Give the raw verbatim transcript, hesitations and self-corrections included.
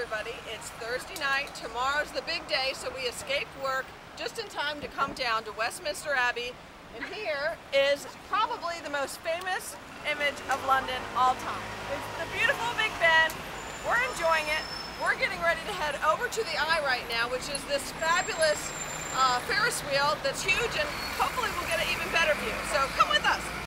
everybody, it's Thursday night. Tomorrow's the big day, so we escaped work just in time to come down to Westminster Abbey. And here is probably the most famous image of London all time. It's the beautiful Big Ben. We're enjoying it. We're getting ready to head over to the Eye right now, which is this fabulous uh, Ferris wheel that's huge, and hopefully we'll get an even better view. So come with us.